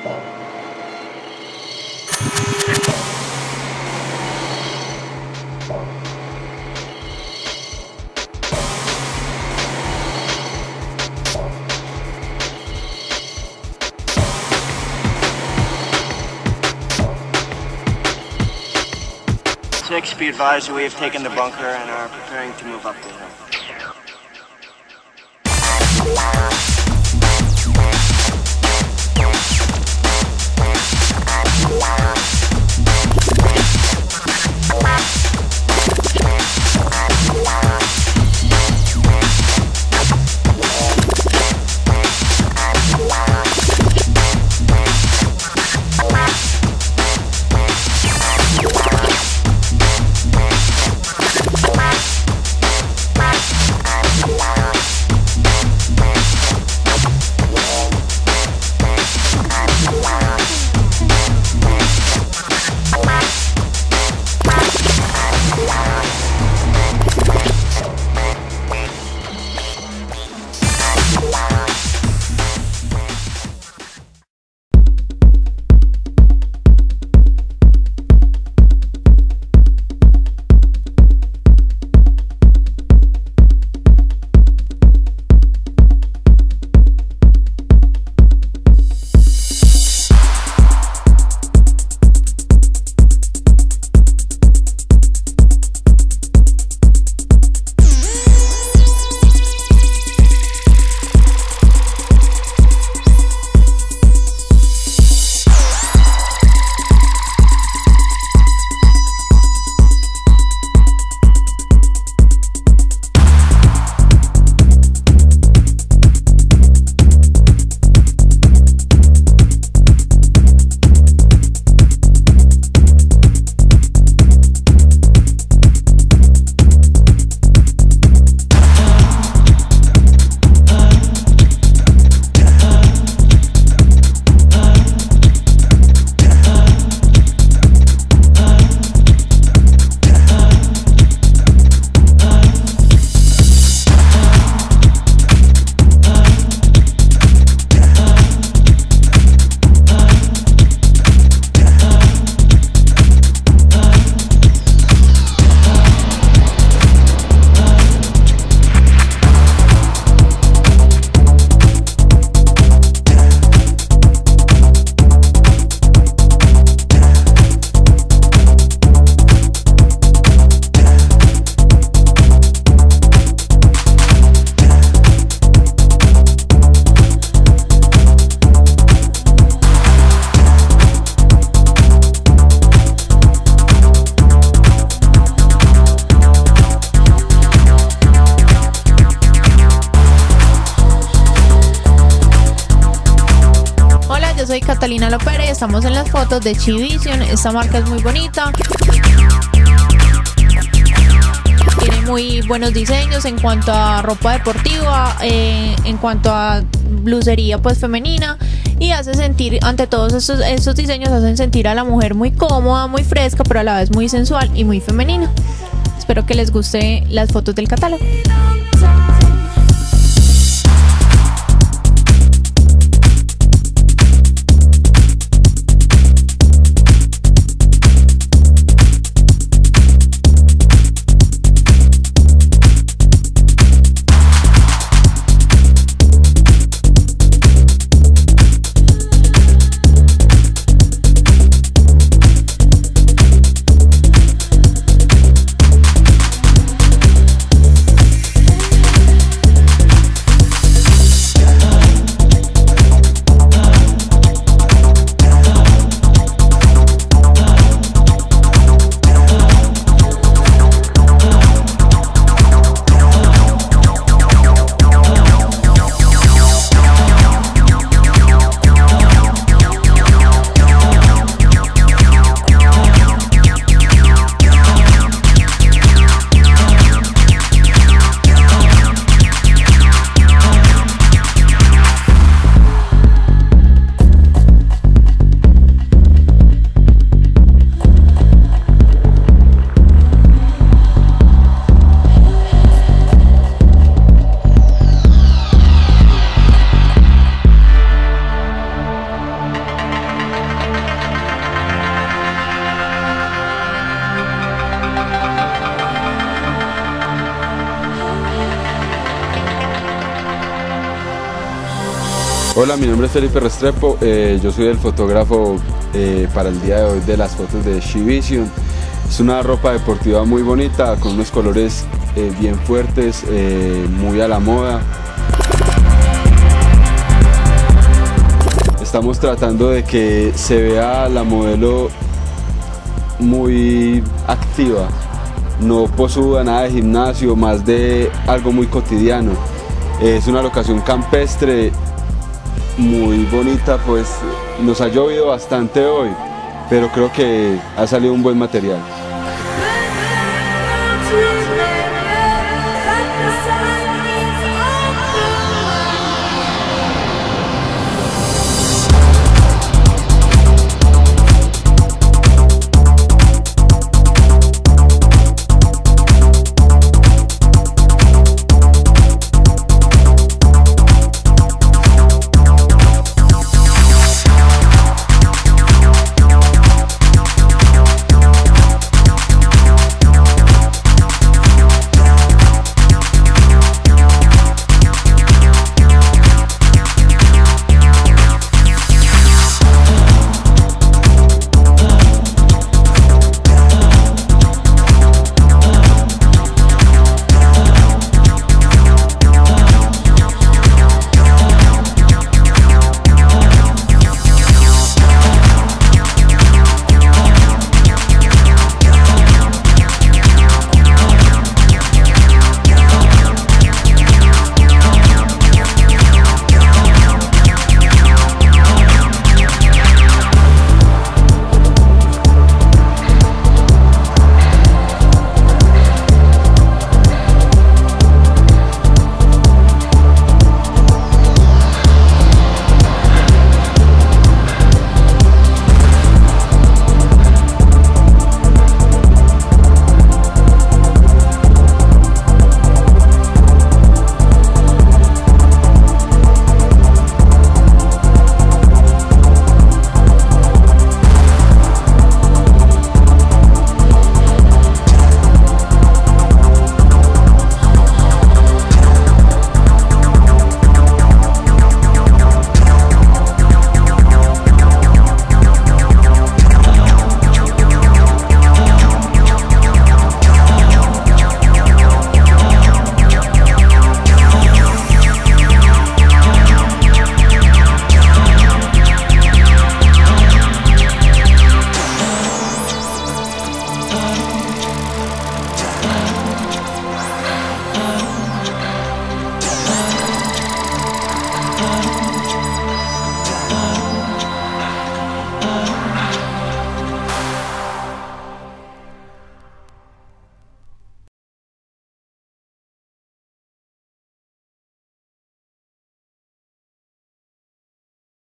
Six, be advised we have taken the bunker and are preparing to move up the hill. Yo soy Catalina Lopera y estamos en las fotos de Chivision. Esta marca es muy bonita, tiene muy buenos diseños en cuanto a ropa deportiva, en cuanto a blusería pues femenina, y hace sentir, ante todos estos diseños hacen sentir a la mujer muy cómoda, muy fresca, pero a la vez muy sensual y muy femenina. Espero que les guste las fotos del catálogo. Hola, mi nombre es Felipe Restrepo, yo soy el fotógrafo para el día de hoy de las fotos de She-Vision. Es una ropa deportiva muy bonita, con unos colores bien fuertes, muy a la moda. Estamos tratando de que se vea la modelo muy activa, no posuda, nada de gimnasio, más de algo muy cotidiano. Es una locación campestre muy bonita, pues nos ha llovido bastante hoy, pero creo que ha salido un buen material.